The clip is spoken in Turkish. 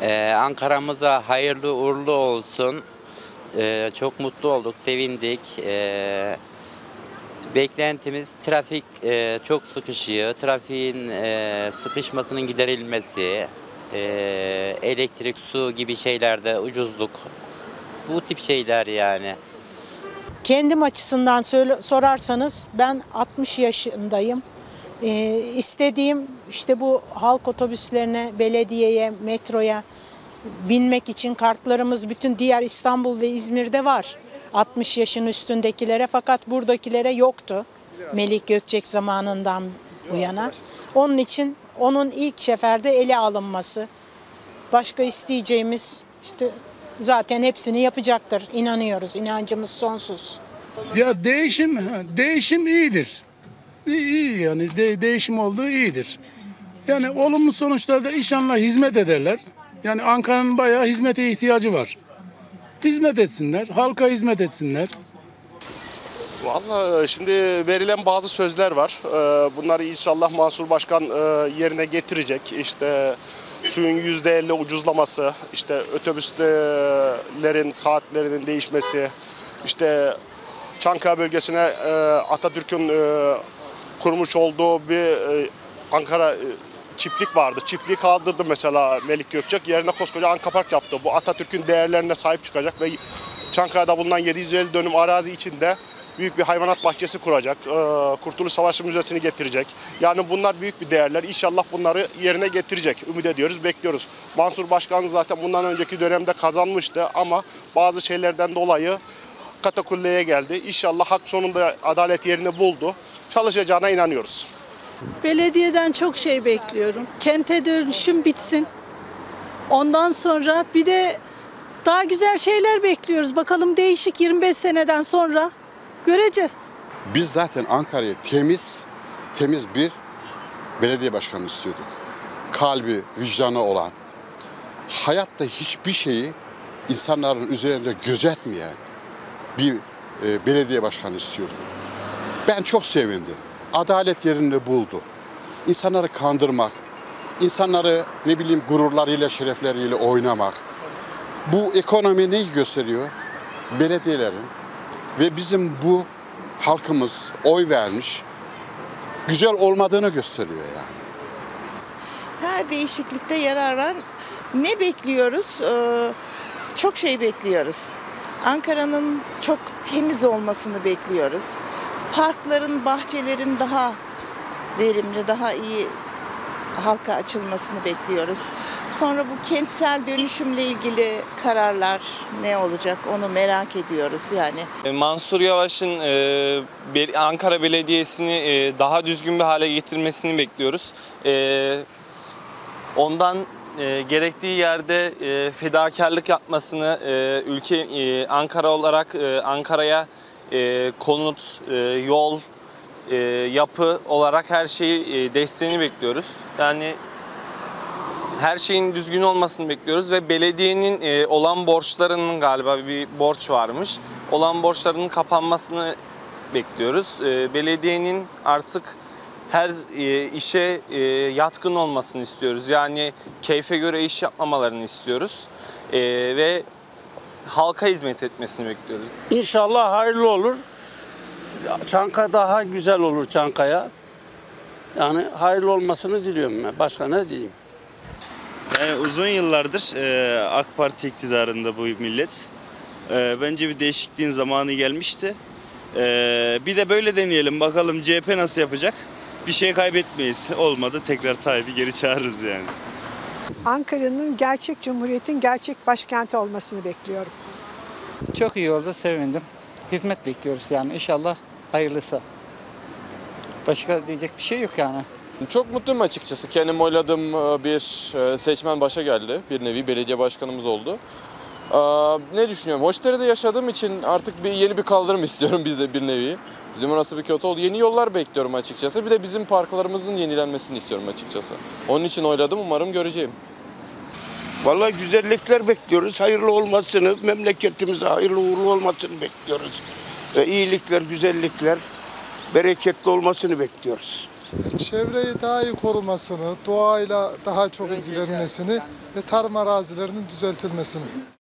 Ankara'mıza hayırlı uğurlu olsun. Çok mutlu olduk, sevindik. Beklentimiz trafik çok sıkışıyor. Trafiğin sıkışmasının giderilmesi, elektrik, su gibi şeylerde ucuzluk. Bu tip şeyler yani. Kendim açısından sorarsanız ben 60 yaşındayım. İstediğim işte bu halk otobüslerine, belediyeye, metroya binmek için kartlarımız bütün diğer İstanbul ve İzmir'de var. 60 yaşın üstündekilere, fakat buradakilere yoktu Melik Gökçek zamanından bu yana. Onun için onun ilk seferde ele alınması. Başka isteyeceğimiz işte zaten hepsini yapacaktır. İnanıyoruz. İnancımız sonsuz. Ya değişim iyidir. İyi yani değişim olduğu iyidir. Yani olumlu sonuçlarda inşallah hizmet ederler. Yani Ankara'nın bayağı hizmete ihtiyacı var. Hizmet etsinler, halka hizmet etsinler. Vallahi şimdi verilen bazı sözler var. Bunları inşallah Mansur Başkan yerine getirecek. İşte suyun %50 ucuzlaması, işte otobüslerin saatlerinin değişmesi, işte Çankaya bölgesine Atatürk'ün kurmuş olduğu bir Ankara çiftlik vardı. Çiftliği kaldırdı mesela Melik Gökçek. Yerine koskoca Ankapark yaptı. Bu Atatürk'ün değerlerine sahip çıkacak ve Çankaya'da bulunan 750 dönüm arazi içinde büyük bir hayvanat bahçesi kuracak. Kurtuluş Savaşı Müzesi'ni getirecek. Yani bunlar büyük bir değerler. İnşallah bunları yerine getirecek. Ümit ediyoruz, bekliyoruz. Mansur Başkan zaten bundan önceki dönemde kazanmıştı ama bazı şeylerden dolayı katakulleye geldi. İnşallah hak sonunda adalet yerini buldu. Çalışacağına inanıyoruz. Belediyeden çok şey bekliyorum. Kente dönüşüm bitsin. Ondan sonra bir de daha güzel şeyler bekliyoruz. Bakalım değişik 25 seneden sonra göreceğiz. Biz zaten Ankara'ya temiz bir belediye başkanı istiyorduk. Kalbi, vicdanı olan, hayatta hiçbir şeyi insanların üzerinde gözetmeyen bir belediye başkanı istiyorduk. Ben çok sevindim. Adalet yerini buldu. İnsanları kandırmak, insanları gururlarıyla, şerefleriyle oynamak. Bu ekonomi neyi gösteriyor? Belediyelerin ve bizim bu halkımız oy vermiş, güzel olmadığını gösteriyor yani. Her değişiklikte yarar var. Ne bekliyoruz? Çok şey bekliyoruz. Ankara'nın çok temiz olmasını bekliyoruz. Parkların, bahçelerin daha verimli, daha iyi halka açılmasını bekliyoruz. Sonra bu kentsel dönüşümle ilgili kararlar ne olacak onu merak ediyoruz yani. Mansur Yavaş'ın Ankara Belediyesi'ni daha düzgün bir hale getirmesini bekliyoruz. Ondan gerektiği yerde fedakarlık yapmasını, Ankara olarak Ankara'ya konut, yol, yapı olarak her şeyi desteğini bekliyoruz. Yani her şeyin düzgün olmasını bekliyoruz ve belediyenin olan borçlarının galiba bir borç varmış. Olan borçlarının kapanmasını bekliyoruz. Belediyenin artık her işe yatkın olmasını istiyoruz. Yani keyfe göre iş yapmamalarını istiyoruz. Ve halka hizmet etmesini bekliyoruz. İnşallah hayırlı olur. Çankaya daha güzel olur Çankaya. Yani hayırlı olmasını diliyorum ben. Başka ne diyeyim? Yani uzun yıllardır AK Parti iktidarında bu millet. Bence bir değişikliğin zamanı gelmişti. Bir de böyle deneyelim bakalım CHP nasıl yapacak? Bir şey kaybetmeyiz. Olmadı tekrar Tayyip'i geri çağırırız yani. Ankara'nın gerçek cumhuriyetin gerçek başkenti olmasını bekliyorum. Çok iyi oldu, sevindim. Hizmet bekliyoruz yani inşallah hayırlısı. Başka diyecek bir şey yok yani. Çok mutluyum açıkçası. Kendim oyladığım bir seçmen başa geldi. Bir nevi belediye başkanımız oldu. Ne düşünüyorum? Hoşdere'de yaşadığım için artık yeni bir kaldırım istiyorum bize bir nevi. Bizim orası bir kötü oldu. Yeni yollar bekliyorum açıkçası. Bir de bizim parklarımızın yenilenmesini istiyorum açıkçası. Onun için oyladım. Umarım göreceğim. Vallahi güzellikler bekliyoruz. Hayırlı olmasını, memleketimize hayırlı uğurlu olmasını bekliyoruz. İyilikler, güzellikler, bereketli olmasını bekliyoruz. Çevreyi daha iyi korumasını, doğayla daha çok ilgilenmesini ve tarım arazilerinin düzeltilmesini.